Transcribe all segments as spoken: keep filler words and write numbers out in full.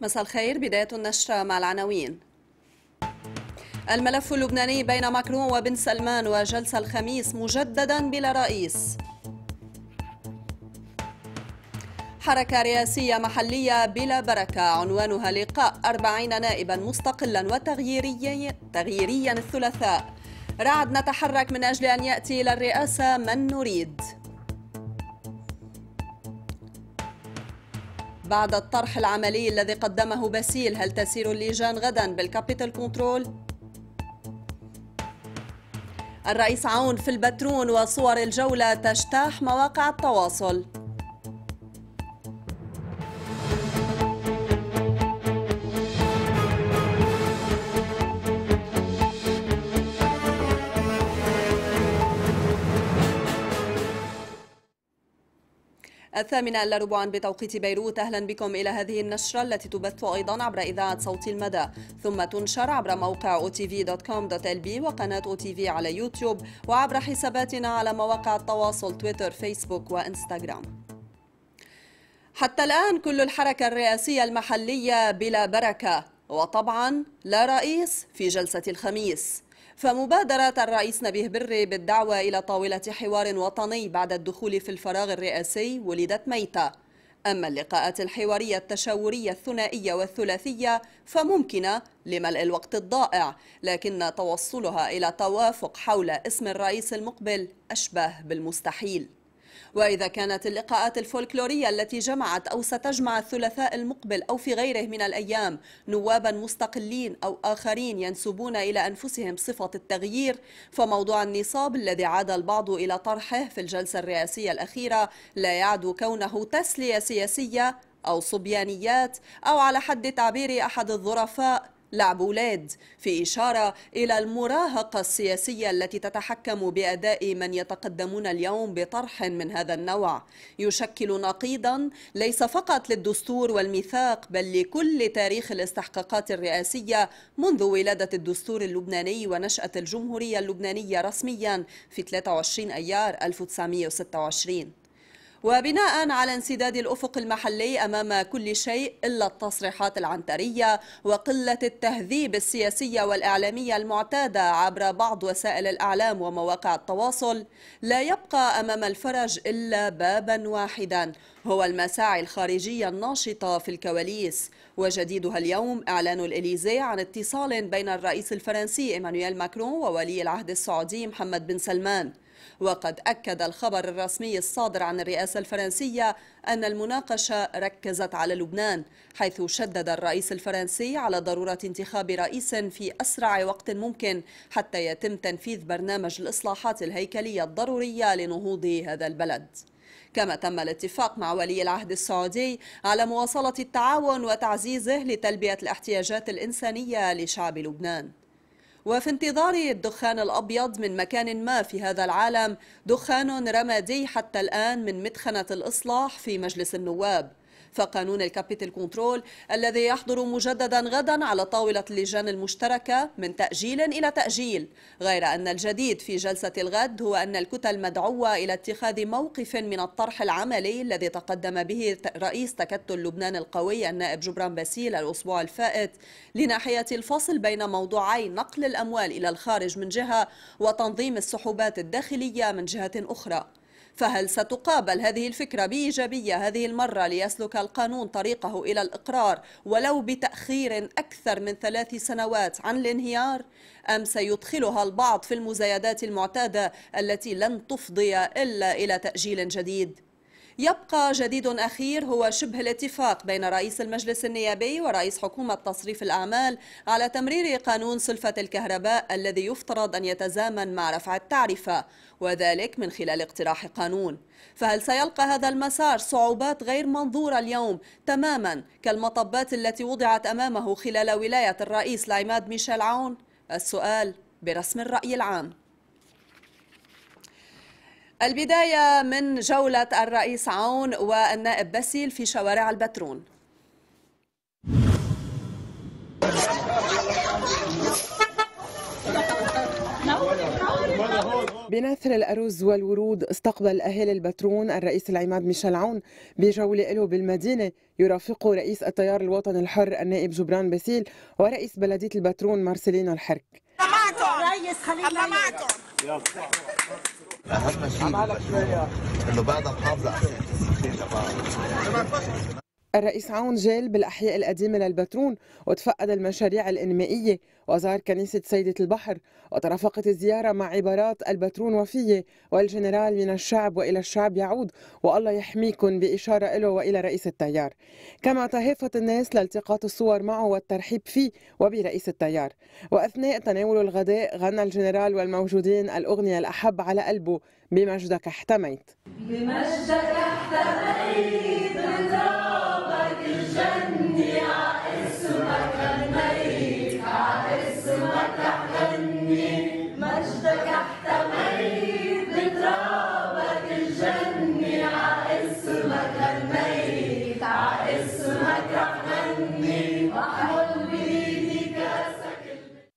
مساء الخير. بداية النشرة مع العناوين. الملف اللبناني بين ماكرون وبن سلمان وجلسة الخميس مجددا بلا رئيس. حركة رئاسية محلية بلا بركة عنوانها لقاء أربعين نائبا مستقلا وتغييريا تغييريا الثلاثاء. رعد نتحرك من أجل أن يأتي إلى الرئاسة من نريد. بعد الطرح العملي الذي قدمه باسيل، هل تسير اللجان غدا بالكابيتال كنترول؟ الرئيس عون في البترون وصور الجولة تجتاح مواقع التواصل. الثامنة إلا ربعا بتوقيت بيروت. أهلا بكم إلى هذه النشرة التي تبث أيضا عبر إذاعة صوت المدى، ثم تنشر عبر موقع أو تي في دوت كوم دوت إل بي وقناة أو تي في على يوتيوب، وعبر حساباتنا على مواقع التواصل تويتر، فيسبوك وإنستغرام. حتى الآن كل الحركة الرئاسية المحلية بلا بركة، وطبعا لا رئيس في جلسة الخميس. فمبادرة الرئيس نبيه بري بالدعوة إلى طاولة حوار وطني بعد الدخول في الفراغ الرئاسي ولدت ميتة. أما اللقاءات الحوارية التشاورية الثنائية والثلاثية فممكنة لملء الوقت الضائع، لكن توصلها إلى توافق حول اسم الرئيس المقبل أشبه بالمستحيل. وإذا كانت اللقاءات الفولكلورية التي جمعت أو ستجمع الثلاثاء المقبل أو في غيره من الأيام نوابا مستقلين أو آخرين ينسبون إلى أنفسهم صفة التغيير، فموضوع النصاب الذي عاد البعض إلى طرحه في الجلسة الرئاسية الأخيرة لا يعد كونه تسلية سياسية أو صبيانيات، أو على حد تعبير أحد الظرفاء لعب أولاد، في إشارة إلى المراهقة السياسية التي تتحكم بأداء من يتقدمون اليوم بطرح من هذا النوع، يشكل نقيضا ليس فقط للدستور والميثاق بل لكل تاريخ الاستحقاقات الرئاسية منذ ولادة الدستور اللبناني ونشأة الجمهورية اللبنانية رسميا في ثلاثة وعشرين أيار ألف وتسعمئة وستة وعشرين. وبناء على انسداد الأفق المحلي أمام كل شيء إلا التصريحات العنترية وقلة التهذيب السياسية والإعلامية المعتادة عبر بعض وسائل الإعلام ومواقع التواصل، لا يبقى أمام الفرج إلا بابا واحدا، هو المساعي الخارجية الناشطة في الكواليس. وجديدها اليوم إعلان الإليزي عن اتصال بين الرئيس الفرنسي إيمانويل ماكرون وولي العهد السعودي محمد بن سلمان. وقد أكد الخبر الرسمي الصادر عن الرئاسة الفرنسية أن المناقشة ركزت على لبنان، حيث شدد الرئيس الفرنسي على ضرورة انتخاب رئيس في أسرع وقت ممكن حتى يتم تنفيذ برنامج الإصلاحات الهيكلية الضرورية لنهوض هذا البلد. كما تم الاتفاق مع ولي العهد السعودي على مواصلة التعاون وتعزيزه لتلبية الاحتياجات الإنسانية لشعب لبنان. وفي انتظار الدخان الأبيض من مكان ما في هذا العالم، دخان رمادي حتى الآن من مدخنة الإصلاح في مجلس النواب. فقانون الكابيتال كنترول الذي يحضر مجددا غدا على طاولة اللجان المشتركة من تأجيل إلى تأجيل، غير أن الجديد في جلسة الغد هو أن الكتل مدعوة إلى اتخاذ موقف من الطرح العملي الذي تقدم به رئيس تكتل لبنان القوي النائب جبران باسيل الأسبوع الفائت لناحية الفصل بين موضوعي نقل الأموال إلى الخارج من جهة وتنظيم السحوبات الداخلية من جهة أخرى. فهل ستقابل هذه الفكرة بإيجابية هذه المرة ليسلك القانون طريقه إلى الإقرار ولو بتأخير أكثر من ثلاث سنوات عن الانهيار، أم سيدخلها البعض في المزايدات المعتادة التي لن تفضي إلا إلى تأجيل جديد؟ يبقى جديد أخير هو شبه الاتفاق بين رئيس المجلس النيابي ورئيس حكومة تصريف الأعمال على تمرير قانون سلفة الكهرباء الذي يفترض أن يتزامن مع رفع التعرفة، وذلك من خلال اقتراح قانون. فهل سيلقى هذا المسار صعوبات غير منظورة اليوم تماما كالمطبات التي وضعت أمامه خلال ولاية الرئيس العماد ميشيل عون؟ السؤال برسم الرأي العام. البداية من جولة الرئيس عون والنائب باسيل في شوارع البترون. بنثر الأرز والورود استقبل أهالي البترون الرئيس العماد ميشيل عون بجولة له بالمدينة، يرافقه رئيس التيار الوطني الحر النائب جبران باسيل ورئيس بلدية البترون مارسيلينو الحرك. رئيس خليل الله معكم. أهم شيء إنه بعدها محافظة على الرئيس عون جال بالأحياء القديمة للبترون وتفقد المشاريع الإنمائية وزار كنيسة سيدة البحر، وترافقت الزيارة مع عبارات البترون وفية والجنرال من الشعب وإلى الشعب يعود والله يحميكم بإشارة له وإلى رئيس التيار. كما تهافت الناس لالتقاط الصور معه والترحيب فيه وبرئيس التيار. وأثناء تناول الغداء غنى الجنرال والموجودين الأغنية الأحب على قلبه بمجدك احتميت. بمجدك احتميت بترابك الجني عاسمك الميت عاسمك احتني مجدك احتميت بترابك الجني عاسمك الميت عاسمك احتني واحمل بيدي كاسك.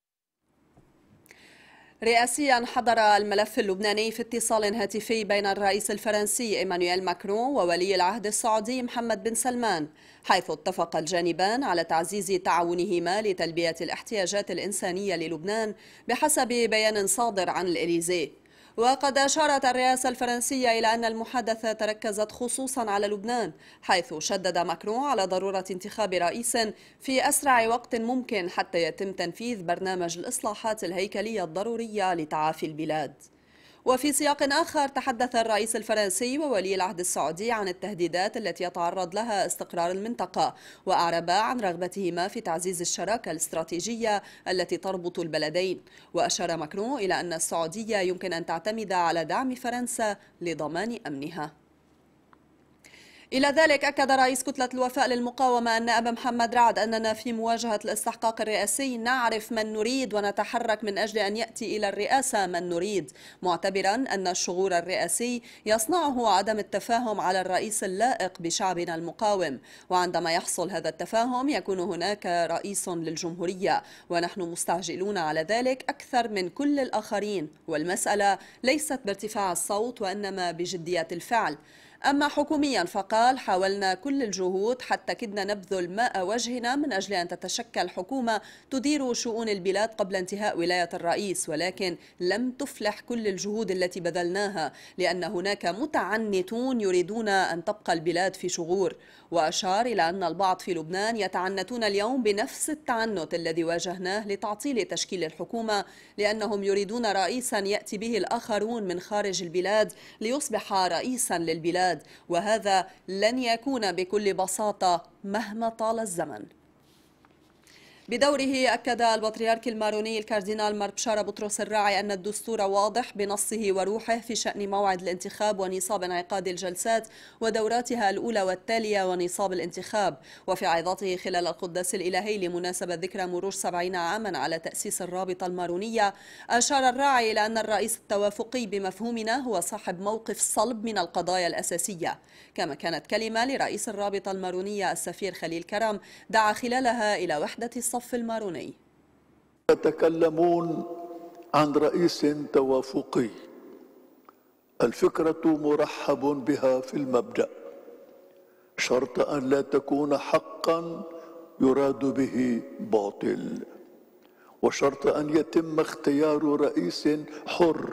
رئاسيا حضر الملف اللبناني في اتصال هاتفي بين الرئيس الفرنسي إيمانويل ماكرون وولي العهد السعودي محمد بن سلمان، حيث اتفق الجانبان على تعزيز تعاونهما لتلبية الاحتياجات الإنسانية للبنان بحسب بيان صادر عن الإليزيه. وقد أشارت الرئاسة الفرنسية إلى أن المحادثة تركزت خصوصا على لبنان، حيث شدد ماكرون على ضرورة انتخاب رئيس في أسرع وقت ممكن حتى يتم تنفيذ برنامج الإصلاحات الهيكلية الضرورية لتعافي البلاد. وفي سياق آخر تحدث الرئيس الفرنسي وولي العهد السعودي عن التهديدات التي يتعرض لها استقرار المنطقة، وأعربا عن رغبتهما في تعزيز الشراكة الاستراتيجية التي تربط البلدين. وأشار ماكرون إلى أن السعودية يمكن أن تعتمد على دعم فرنسا لضمان أمنها. إلى ذلك أكد رئيس كتلة الوفاء للمقاومة النائب محمد رعد أننا في مواجهة الاستحقاق الرئاسي نعرف من نريد ونتحرك من أجل أن يأتي إلى الرئاسة من نريد، معتبرا أن الشغور الرئاسي يصنعه عدم التفاهم على الرئيس اللائق بشعبنا المقاوم، وعندما يحصل هذا التفاهم يكون هناك رئيس للجمهورية، ونحن مستعجلون على ذلك أكثر من كل الآخرين، والمسألة ليست بارتفاع الصوت وإنما بجدية الفعل. أما حكوميا فقال حاولنا كل الجهود حتى كدنا نبذل ماء وجهنا من أجل أن تتشكل حكومة تدير شؤون البلاد قبل انتهاء ولاية الرئيس، ولكن لم تفلح كل الجهود التي بذلناها لأن هناك متعنتون يريدون أن تبقى البلاد في شغور. وأشار إلى أن البعض في لبنان يتعنتون اليوم بنفس التعنت الذي واجهناه لتعطيل تشكيل الحكومة، لأنهم يريدون رئيسا يأتي به الآخرون من خارج البلاد ليصبح رئيسا للبلاد، وهذا لن يكون بكل بساطة مهما طال الزمن. بدوره أكد البطريرك الماروني الكاردينال مار بشارة بطرس الراعي أن الدستور واضح بنصه وروحه في شأن موعد الانتخاب ونصاب انعقاد الجلسات ودوراتها الأولى والتالية ونصاب الانتخاب. وفي عظاته خلال القداس الإلهي لمناسبة ذكرى مرور سبعين عاما على تأسيس الرابطة المارونية، أشار الراعي إلى أن الرئيس التوافقي بمفهومنا هو صاحب موقف صلب من القضايا الأساسية. كما كانت كلمة لرئيس الرابطة المارونية السفير خليل كرم دعا خلالها إلى وحدة الصف الماروني. يتكلمون عن رئيس توافقي، الفكرة مرحب بها في المبدأ، شرط أن لا تكون حقا يراد به باطل، وشرط أن يتم اختيار رئيس حر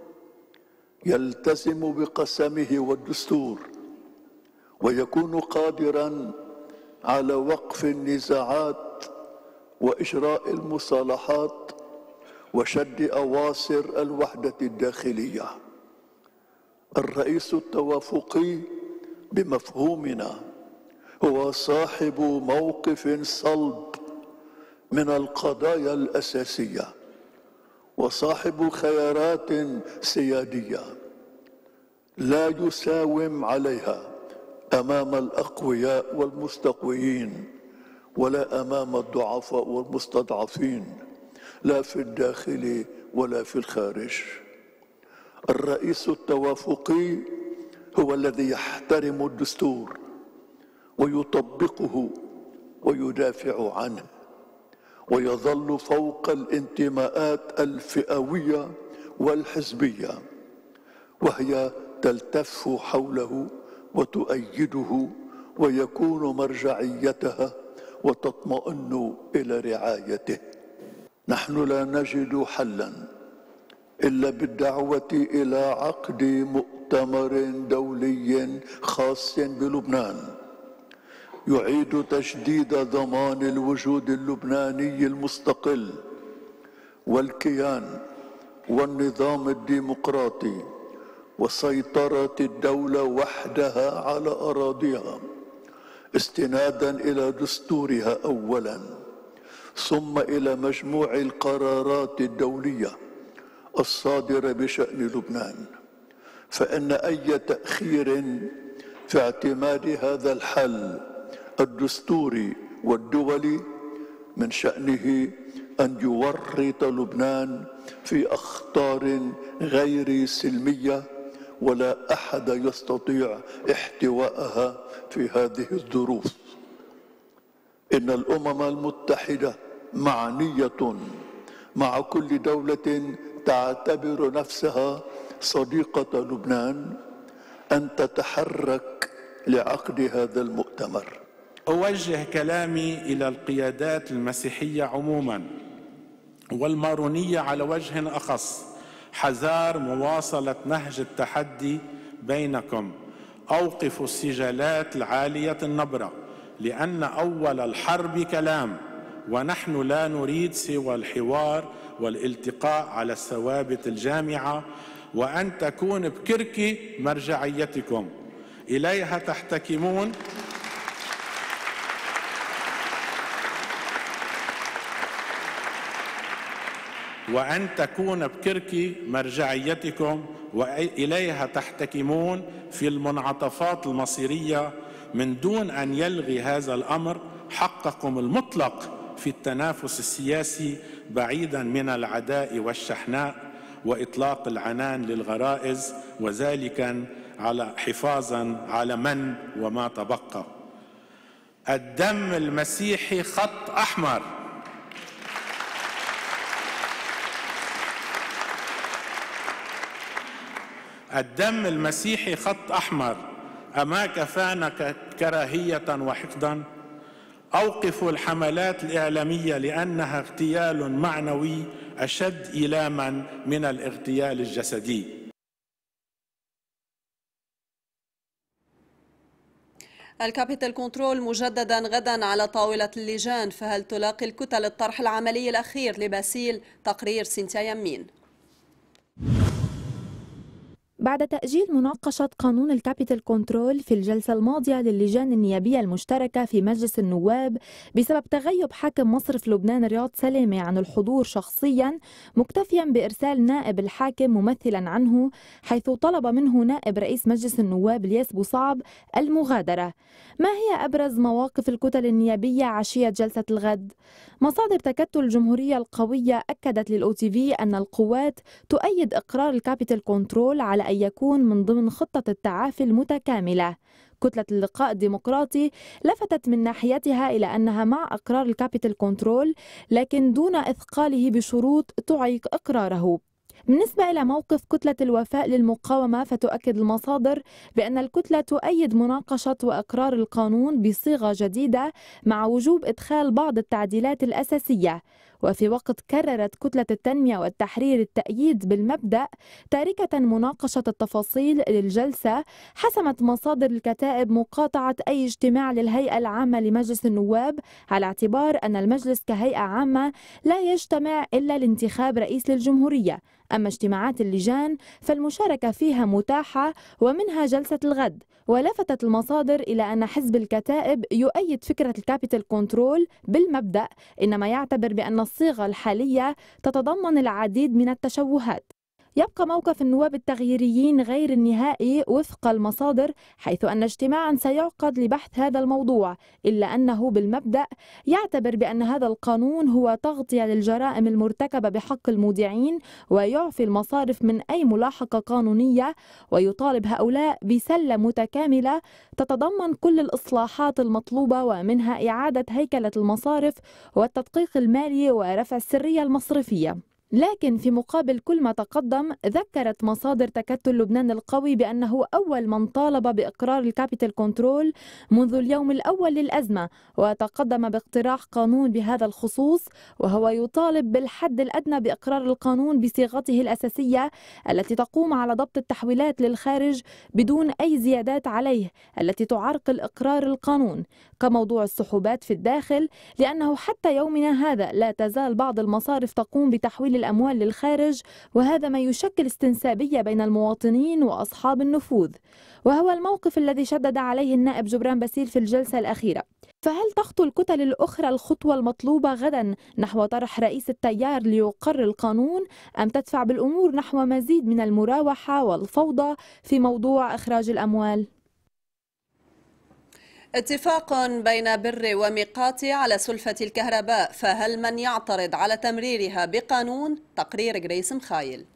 يلتزم بقسمه والدستور ويكون قادرا على وقف النزاعات وإجراء المصالحات وشد أواصر الوحدة الداخلية. الرئيس التوافقي بمفهومنا هو صاحب موقف صلب من القضايا الأساسية وصاحب خيارات سيادية لا يساوم عليها أمام الأقوياء والمستقويين ولا أمام الضعفاء والمستضعفين، لا في الداخل ولا في الخارج. الرئيس التوافقي هو الذي يحترم الدستور ويطبقه ويدافع عنه ويظل فوق الانتماءات الفئوية والحزبية وهي تلتف حوله وتؤيده ويكون مرجعيتها وتطمئن إلى رعايته. نحن لا نجد حلا إلا بالدعوة إلى عقد مؤتمر دولي خاص بلبنان يعيد تجديد ضمان الوجود اللبناني المستقل والكيان والنظام الديمقراطي وسيطرة الدولة وحدها على أراضيها استنادا إلى دستورها أولا، ثم إلى مجموع القرارات الدولية الصادرة بشأن لبنان. فإن أي تأخير في اعتماد هذا الحل الدستوري والدولي من شأنه أن يورط لبنان في أخطار غير سلمية، ولا أحد يستطيع احتوائها في هذه الظروف. إن الأمم المتحدة معنية مع كل دولة تعتبر نفسها صديقة لبنان أن تتحرك لعقد هذا المؤتمر. أوجه كلامي إلى القيادات المسيحية عموما والمارونية على وجه أخص، حذار مواصلة نهج التحدي بينكم. أوقفوا السجالات العالية النبرة، لأن أول الحرب كلام، ونحن لا نريد سوى الحوار والالتقاء على الثوابت الجامعة، وأن تكون بكركي مرجعيتكم إليها تحتكمون وأن تكون بكركي مرجعيتكم وإليها تحتكمون في المنعطفات المصيرية، من دون أن يلغي هذا الأمر حقكم المطلق في التنافس السياسي بعيدا من العداء والشحناء وإطلاق العنان للغرائز، وذلك على حفاظا على من وما تبقى. الدم المسيحي خط أحمر. الدم المسيحي خط أحمر، أما كفانا كراهية وحقدا؟ أوقفوا الحملات الإعلامية لأنها اغتيال معنوي أشد إيلاما من الاغتيال الجسدي. الكابيتال كنترول مجددا غدا على طاولة اللجان، فهل تلاقي الكتل الطرح العملي الأخير لباسيل؟ تقرير سينتيا يمين. بعد تأجيل مناقشة قانون الكابيتال كنترول في الجلسة الماضية للجان النيابية المشتركة في مجلس النواب بسبب تغيب حاكم مصرف لبنان رياض سلامة عن الحضور شخصيا، مكتفيا بإرسال نائب الحاكم ممثلا عنه، حيث طلب منه نائب رئيس مجلس النواب الياس بوصعب المغادرة. ما هي أبرز مواقف الكتل النيابية عشية جلسة الغد؟ مصادر تكتل الجمهورية القوية أكدت للأو تي في أن القوات تؤيد إقرار الكابيتال كنترول على أن يكون من ضمن خطة التعافي المتكاملة. كتلة اللقاء الديمقراطي لفتت من ناحيتها إلى أنها مع إقرار الكابيتال كنترول، لكن دون إثقاله بشروط تعيق إقراره. بالنسبة إلى موقف كتلة الوفاء للمقاومة، فتؤكد المصادر بأن الكتلة تؤيد مناقشة وإقرار القانون بصيغة جديدة مع وجوب إدخال بعض التعديلات الأساسية. وفي وقت كررت كتلة التنمية والتحرير التأييد بالمبدأ، تاركة مناقشة التفاصيل للجلسة، حسمت مصادر الكتائب مقاطعة أي اجتماع للهيئة العامة لمجلس النواب، على اعتبار أن المجلس كهيئة عامة لا يجتمع إلا لانتخاب رئيس للجمهورية. أما اجتماعات اللجان فالمشاركة فيها متاحة، ومنها جلسة الغد. ولفتت المصادر إلى أن حزب الكتائب يؤيد فكرة الكابيتال كنترول بالمبدأ، إنما يعتبر بأن الصيغة الحالية تتضمن العديد من التشوهات. يبقى موقف النواب التغييريين غير النهائي وفق المصادر، حيث أن اجتماعا سيعقد لبحث هذا الموضوع، إلا أنه بالمبدأ يعتبر بأن هذا القانون هو تغطية للجرائم المرتكبة بحق المودعين، ويعفي المصارف من أي ملاحقة قانونية، ويطالب هؤلاء بسلة متكاملة تتضمن كل الإصلاحات المطلوبة، ومنها إعادة هيكلة المصارف والتدقيق المالي ورفع السرية المصرفية. لكن في مقابل كل ما تقدم، ذكرت مصادر تكتل لبنان القوي بأنه أول من طالب بإقرار الكابيتال كنترول منذ اليوم الأول للأزمة، وتقدم باقتراح قانون بهذا الخصوص، وهو يطالب بالحد الأدنى بإقرار القانون بصيغته الأساسية التي تقوم على ضبط التحويلات للخارج بدون أي زيادات عليه التي تعرقل إقرار القانون، كموضوع السحوبات في الداخل، لأنه حتى يومنا هذا لا تزال بعض المصارف تقوم بتحويل الأموال للخارج، وهذا ما يشكل استنسابية بين المواطنين وأصحاب النفوذ، وهو الموقف الذي شدد عليه النائب جبران باسيل في الجلسة الأخيرة. فهل تخطو الكتل الأخرى الخطوة المطلوبة غدا نحو طرح رئيس التيار ليقر القانون، أم تدفع بالأمور نحو مزيد من المراوحة والفوضى في موضوع إخراج الأموال؟ اتفاق بين بر وميقاتي على سلفة الكهرباء، فهل من يعترض على تمريرها بقانون؟ تقرير جريس مخايل.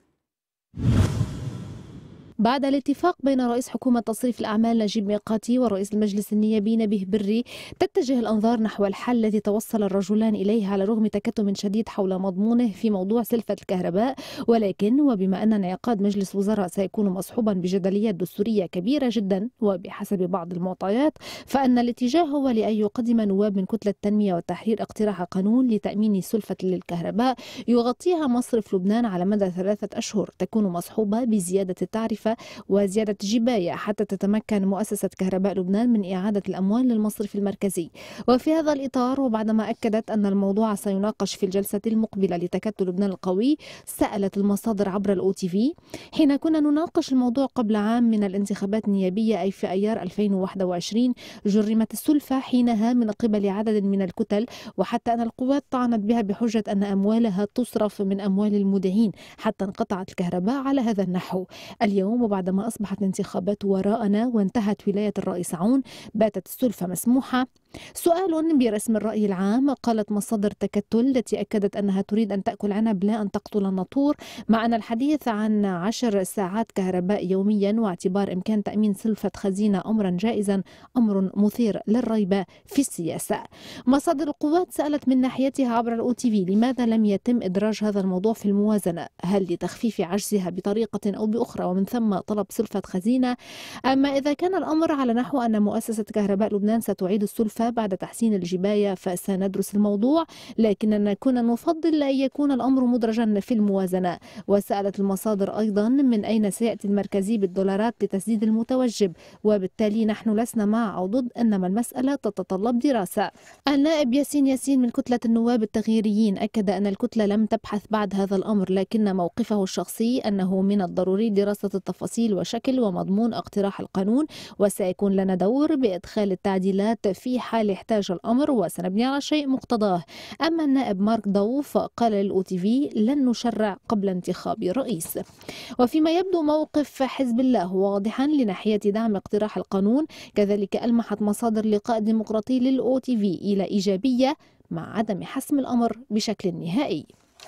بعد الاتفاق بين رئيس حكومة تصريف الأعمال نجيب ميقاتي ورئيس المجلس النيابي نبيه بري، تتجه الأنظار نحو الحل الذي توصل الرجلان إليه على رغم تكتم شديد حول مضمونه في موضوع سلفة الكهرباء. ولكن وبما أن انعقاد مجلس وزراء سيكون مصحوبا بجدليات دستورية كبيرة جدا، وبحسب بعض المعطيات فأن الاتجاه هو لأن يقدم نواب من كتلة التنمية والتحرير اقتراح قانون لتأمين سلفة للكهرباء يغطيها مصرف لبنان على مدى ثلاثة أشهر، تكون مصحوبة بزيادة التعرفة وزيادة جباية حتى تتمكن مؤسسة كهرباء لبنان من إعادة الأموال للمصرف المركزي. وفي هذا الإطار، وبعدما أكدت أن الموضوع سيناقش في الجلسة المقبلة لتكتل لبنان القوي، سألت المصادر عبر الأو تي في: حين كنا نناقش الموضوع قبل عام من الانتخابات النيابية أي في أيار ألفين وواحد وعشرين، جرمت السلفة حينها من قبل عدد من الكتل، وحتى أن القوات طعنت بها بحجة أن أموالها تصرف من أموال المودعين حتى انقطعت الكهرباء على هذا النحو. اليوم وبعدما أصبحت الانتخابات وراءنا وانتهت ولاية الرئيس عون، باتت السلفة مسموحة. سؤال برسم الرأي العام. قالت مصادر تكتل التي أكدت أنها تريد أن تأكل عنب لا أن تقتل الناطور، مع أن الحديث عن عشر ساعات كهرباء يوميا واعتبار إمكان تأمين سلفة خزينة أمرا جائزا أمر مثير للريبة في السياسة. مصادر القوات سألت من ناحيتها عبر الأو تي في: لماذا لم يتم إدراج هذا الموضوع في الموازنة؟ هل لتخفيف عجزها بطريقة أو بأخرى ومن ثم طلب سلفة خزينة؟ أما إذا كان الأمر على نحو أن مؤسسة كهرباء لبنان ستعيد السلفة بعد تحسين الجباية فسندرس الموضوع، لكننا كنا نفضل أن يكون الأمر مدرجا في الموازنة. وسألت المصادر أيضا من أين سيأتي المركزي بالدولارات لتسديد المتوجب، وبالتالي نحن لسنا مع أو ضد، إنما المسألة تتطلب دراسة. النائب ياسين ياسين من كتلة النواب التغييريين أكد أن الكتلة لم تبحث بعد هذا الأمر، لكن موقفه الشخصي أنه من الضروري دراسة التفاصيل وشكل ومضمون اقتراح القانون، وسيكون لنا دور بإدخال التعديلات في حال احتاج الأمر، وسنبني على شيء مقتضاه. أما النائب مارك ضوف قال للأو تي في: لن نشرع قبل انتخاب رئيس. وفيما يبدو موقف حزب الله واضحا لناحية دعم اقتراح القانون، كذلك ألمحت مصادر لقاء ديمقراطي للأو تي في إلى إيجابية مع عدم حسم الأمر بشكل نهائي.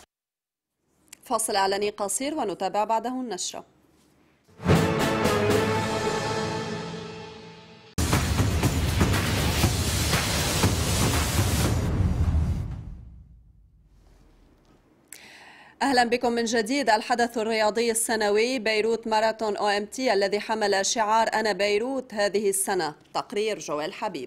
فاصل إعلاني قصير ونتابع بعده النشرة. أهلا بكم من جديد. الحدث الرياضي السنوي بيروت ماراثون أو إم تي الذي حمل شعار أنا بيروت هذه السنة. تقرير جوال حبيب.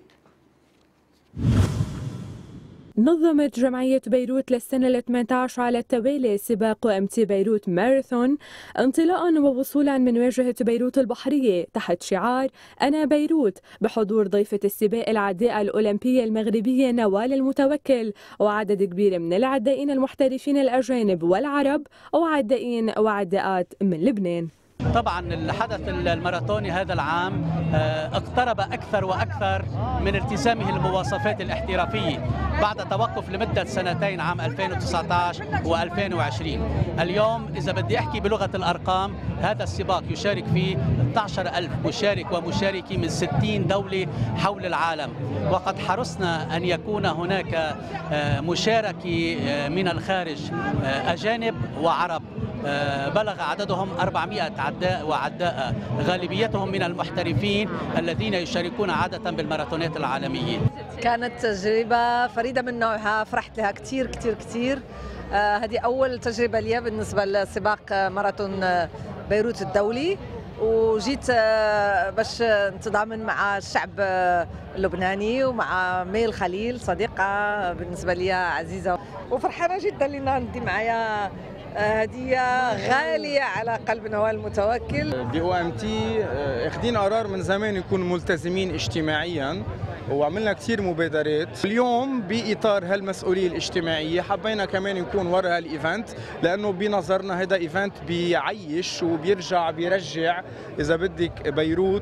نظمت جمعية بيروت للسنة الثامنة عشر على التوالي سباق أم تي بيروت ماراثون انطلاقا ووصولا من واجهة بيروت البحرية تحت شعار أنا بيروت، بحضور ضيفة السباق العداءة الأولمبية المغربية نوال المتوكل وعدد كبير من العدائين المحترفين الأجانب والعرب وعدائين وعداءات من لبنان. طبعا الحدث الماراثوني هذا العام اقترب أكثر وأكثر من التزامه المواصفات الاحترافية بعد توقف لمدة سنتين عام ألفين وتسعة عشر وألفين وعشرين. اليوم إذا بدي أحكي بلغة الأرقام، هذا السباق يشارك فيه اثني عشر ألف مشارك ومشاركي من ستين دولة حول العالم، وقد حرصنا أن يكون هناك مشاركة من الخارج أجانب وعرب بلغ عددهم أربعمائة عداء وعداءة، غالبيتهم من المحترفين الذين يشاركون عادة بالماراثونات العالمية. كانت تجربة فريدة من نوعها، فرحت لها كثير كثير كثير. هذه أول تجربة لي بالنسبة لسباق ماراثون بيروت الدولي، وجيت باش نتضامن مع الشعب اللبناني ومع ميل خليل صديقة بالنسبة لي عزيزة، وفرحانة جدا لأن عندي معايا هدية غالية على قلب نوال المتوكل. بي او ام تي اخذين قرار من زمان يكون ملتزمين اجتماعيا، وعملنا كثير مبادرات. اليوم بإطار هالمسؤولية الاجتماعية حبينا كمان نكون وراء هالايفنت، لأنه بنظرنا هذا ايفنت بيعيش وبيرجع بيرجع إذا بدك بيروت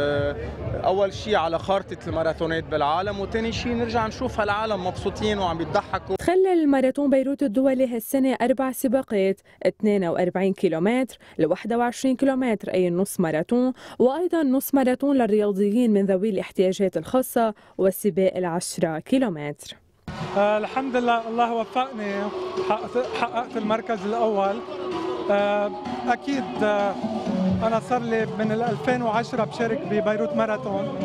أول شيء على خارطة الماراثونات بالعالم، وثاني شيء نرجع نشوف هالعالم مبسوطين وعم بيضحكوا. خلل ماراثون بيروت الدولي هالسنة أربع سباقات، اثنين وأربعين كيلومتر ل واحد وعشرين كيلومتر أي نص ماراثون، وأيضا نص ماراثون للرياضيين من ذوي الاحتياجات الخاصة، وسباق العشرة كيلومتر. آه الحمد لله الله وفقني، حققت, حققت المركز الأول. آه أكيد آه أنا صار لي من ألفين وعشرة بشارك ببيروت ماراثون،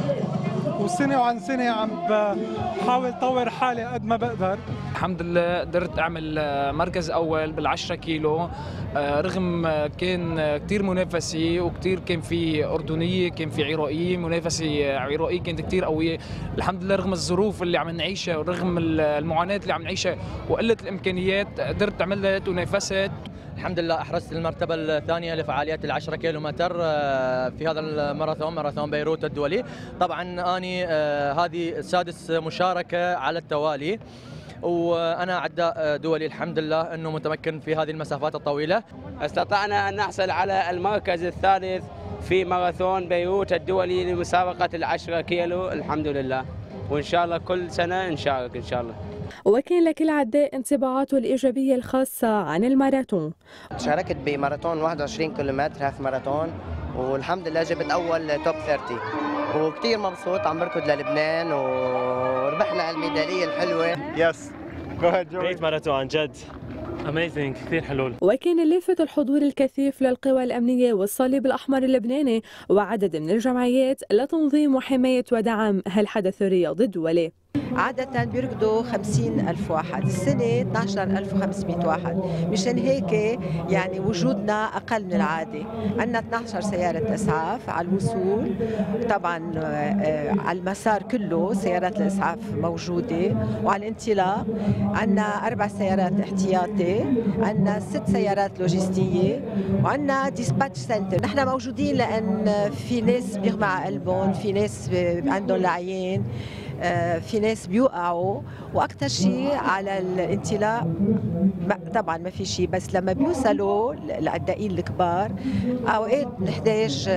وسنة وعن سنة عم بحاول طور حالي قد ما بقدر. الحمد لله قدرت أعمل مركز أول بالعشرة كيلو، رغم كان كتير منافسة وكتير كان في أردنية، كان في عراقية، منافسة عراقية كانت كتير قوية. الحمد لله رغم الظروف اللي عم نعيشها ورغم المعاناة اللي عم نعيشها وقلة الإمكانيات قدرت عملت ونافست. الحمد لله أحرزت المرتبة الثانية لفعاليات العشرة كيلومتر في هذا الماراثون، ماراثون بيروت الدولي. طبعا أنا هذه سادس مشاركة على التوالي، وأنا عداء دولي الحمد لله أنه متمكن في هذه المسافات الطويلة. استطعنا أن نحصل على المركز الثالث في ماراثون بيروت الدولي لمسابقة العشرة كيلو الحمد لله، وإن شاء الله كل سنة نشارك إن شاء الله. وكان لكل عداء انطباعاته الإيجابية الخاصة عن الماراثون. شاركت بماراثون واحد وعشرين كيلومتر هاف ماراثون، والحمد لله جبت أول توب ثلاثين، وكثير مبسوط عم بركض للبنان وربحنا الميدالية الحلوة. يس جريت ماراثون عن جد اميزنج، كثير حلول. وكان اللافت الحضور الكثيف للقوى الأمنية والصليب الأحمر اللبناني وعدد من الجمعيات لتنظيم وحماية ودعم هالحدث الرياضي الدولي. عادة بيركضوا خمسين ألف واحد، السنة اثني عشر ألف وخمسمئة واحد، مشان هيك يعني وجودنا أقل من العادة. عندنا اثني عشر سيارة إسعاف على الوصول، طبعا على المسار كله سيارات الإسعاف موجودة، وعلى الانطلاق عندنا أربع سيارات احتياطي، عندنا ست سيارات لوجستية، وعندنا ديسباتش سنتر. نحن موجودين لأن في ناس بيغمى على قلبهم، في ناس عندهم العيان، في ناس بيوقعوا، واكثر شيء على الانطلاق طبعا ما في شيء، بس لما بيوصلوا العدائين الكبار اوقات نحتاج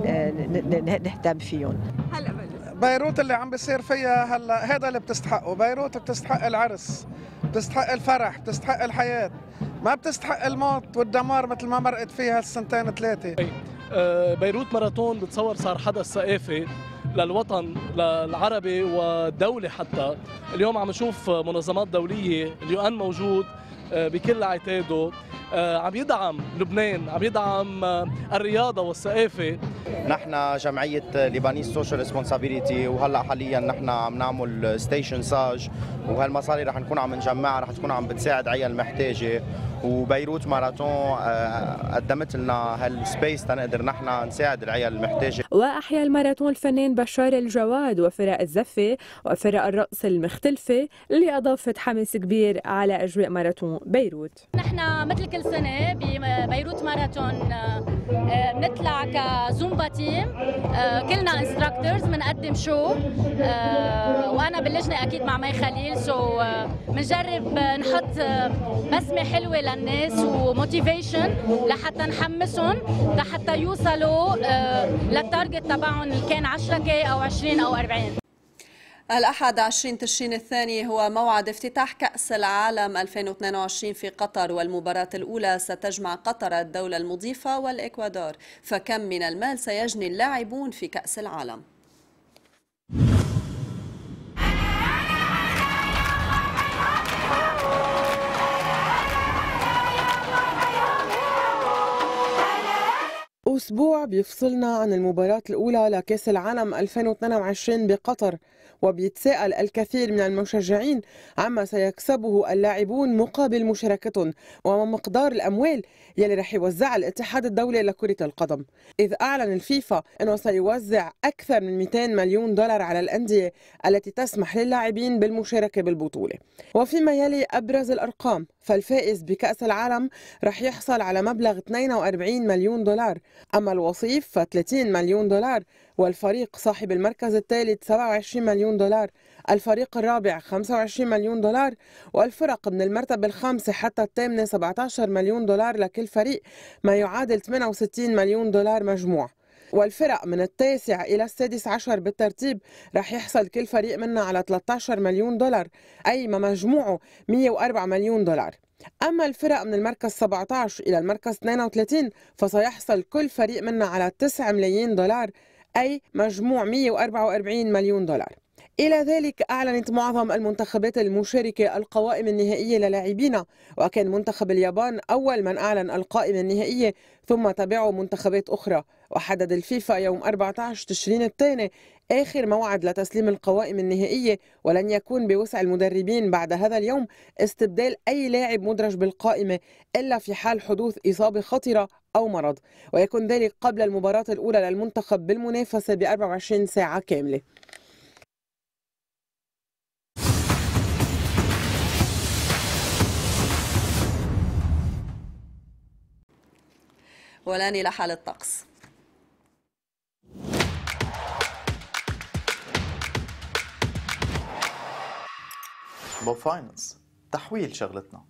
نهتم فيهم. هلا بيروت اللي عم بيصير فيها هلا هذا اللي بتستحقه. بيروت بتستحق العرس، بتستحق الفرح، بتستحق الحياه، ما بتستحق الموت والدمار مثل ما مرقت فيها السنتين ثلاثه. بيروت ماراثون بتصور صار حدث ثقافي للوطن العربي والدولي. حتى اليوم عم نشوف منظمات دولية، اليو ان موجود بكل عتاده، عم يدعم لبنان، عم يدعم الرياضة والثقافة. نحن جمعية ليبانيز سوشيال ريسبونسابيلتي، وهلا حاليا نحن عم نعمل ستيشن ساج، وهالمصاري رح نكون عم نجمعها، رح تكون عم بتساعد عيال محتاجة. وبيروت ماراثون قدمت لنا هالسبيس تنقدر نحن نساعد العيال المحتاجة. وأحيا الماراثون الفنان بشار الجواد وفرق الزفة وفرق الرقص المختلفة اللي أضافت حماس كبير على أجواء ماراثون بيروت. نحن مثل كل سنة ببيروت ماراثون بنطلع كزومبا تيم، كلنا انستراكتورز بنقدم شو، وأنا باللجنة أكيد مع مي خليل، سو بنجرب نحط بسمة حلوة للناس وموتيفيشن لحتى نحمسهم لحتى يوصلوا للتارجت تبعهم اللي كان عشرة كي أو عشرين أو أربعين. الأحد عشرين تشرين الثاني هو موعد افتتاح كأس العالم ألفين واثنين وعشرين في قطر، والمباراة الأولى ستجمع قطر الدولة المضيفة والإكوادور. فكم من المال سيجني اللاعبون في كأس العالم؟ أسبوع بيفصلنا عن المباراة الأولى لكأس العالم ألفين واثنين وعشرين بقطر، وبيتساءل الكثير من المشجعين عما سيكسبه اللاعبون مقابل مشاركتهم وما مقدار الأموال يلي رح يوزعها الاتحاد الدولي لكرة القدم، إذ أعلن الفيفا أنه سيوزع أكثر من مئتين مليون دولار على الأندية التي تسمح للاعبين بالمشاركة بالبطولة. وفيما يلي أبرز الأرقام، فالفائز بكأس العالم رح يحصل على مبلغ اثنين وأربعين مليون دولار، أما الوصيف ف ثلاثين مليون دولار، والفريق صاحب المركز الثالث سبعة وعشرين مليون دولار، الفريق الرابع خمسة وعشرين مليون دولار، والفرق من المرتبة الخامسة حتى الثامنة سبعة عشر مليون دولار لكل فريق، ما يعادل ثمانية وستين مليون دولار مجموع. والفرق من التاسع إلى السادس عشر بالترتيب رح يحصل كل فريق منا على ثلاثة عشر مليون دولار، أي ما مجموعه مئة وأربعة مليون دولار. أما الفرق من المركز سبعة عشر إلى المركز اثنين وثلاثين فسيحصل كل فريق منا على تسعة ملايين دولار، أي مجموع مئة وأربعة وأربعين مليون دولار. إلى ذلك أعلنت معظم المنتخبات المشاركة القوائم النهائية للاعبينا، وكان منتخب اليابان أول من أعلن القائمة النهائية، ثم تبعه منتخبات أخرى، وحدد الفيفا يوم أربعة عشر تشرين الثاني آخر موعد لتسليم القوائم النهائية، ولن يكون بوسع المدربين بعد هذا اليوم استبدال أي لاعب مدرج بالقائمة إلا في حال حدوث إصابة خطرة أو مرض، ويكون ذلك قبل المباراة الأولى للمنتخب بالمنافسة ب أربعة وعشرين ساعة كاملة. والآن إلى حال الطقس. بوب فاينانس، تحويل شغلتنا.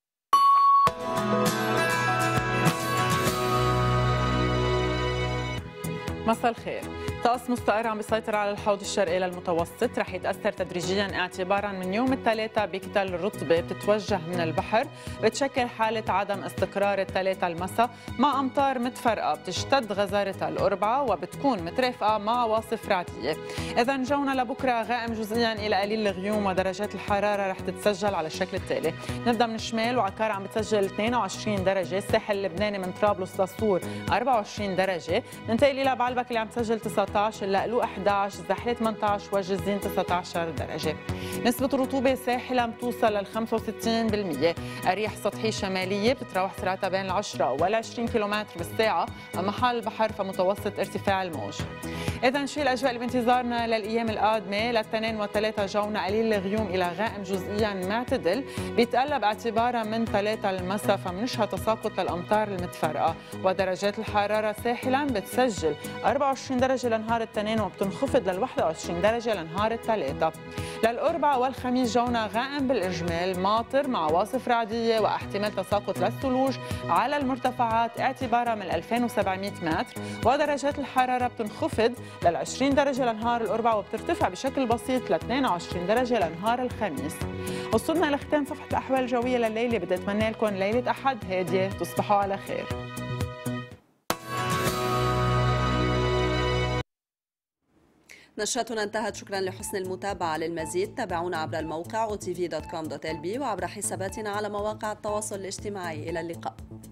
مساء الخير. طقس مستقر عم بيسيطر على الحوض الشرقي للمتوسط، رح يتأثر تدريجيا اعتبارا من يوم الثلاثاء بكتل الرطبة بتتوجه من البحر، بتشكل حالة عدم استقرار الثلاثاء المساء مع أمطار متفرقة بتشتد غزارتها الأربعة وبتكون مترافقة مع عواصف رعدية. إذا جونا لبكرة غائم جزئيا إلى قليل الغيوم، ودرجات الحرارة رح تتسجل على الشكل التالي: نبدأ من الشمال، وعكار عم بتسجل اثنين وعشرين درجة، الساحل اللبناني من طرابلس للصور أربعة وعشرين درجة، ننتقل إلى بعلبك اللي عم تسجل تسعة عشر، اللقلوق أحد عشر، الزحلة ثمانية عشر، والجزين تسعة عشر درجة. نسبة الرطوبة ساحلة بتوصل لل خمسة وستين بالمئة، الرياح سطحية شمالية بتتراوح سرعتها بين العشرة والعشرين كيلومتر بالساعة، أما حال البحر فمتوسط ارتفاع الموج. إذا شي الأجواء اللي بانتظارنا للأيام القادمة، للاثنين والثلاثة جونا قليل الغيوم إلى غائم جزئيا معتدل، بيتقلب اعتبارا من ثلاثة المساء فمنشهد تساقط للأمطار المتفرقة، ودرجات الحرارة ساحلا بتسجل أربعة وعشرين درجة لنهار الاثنين وبتنخفض لل واحد وعشرين درجة لنهار الثلاثاء. للأربعاء والخميس جونا غائم بالإجمال، ماطر مع عواصف رعدية واحتمال تساقط للثلوج على المرتفعات اعتبارا من ألفين وسبعمئة متر، ودرجات الحرارة بتنخفض لل عشرين درجة لنهار الأربعاء وبترتفع بشكل بسيط ل اثنين وعشرين درجة لنهار الخميس. وصلنا لختام صفحة الأحوال الجوية لليلة، بدي أتمنى لكم ليلة أحد هادية، تصبحوا على خير. نشرتنا انتهت، شكرا لحسن المتابعة. للمزيد تابعونا عبر الموقع او تي في دوت كوم دوت ال بي وعبر حساباتنا على مواقع التواصل الاجتماعي. إلى اللقاء.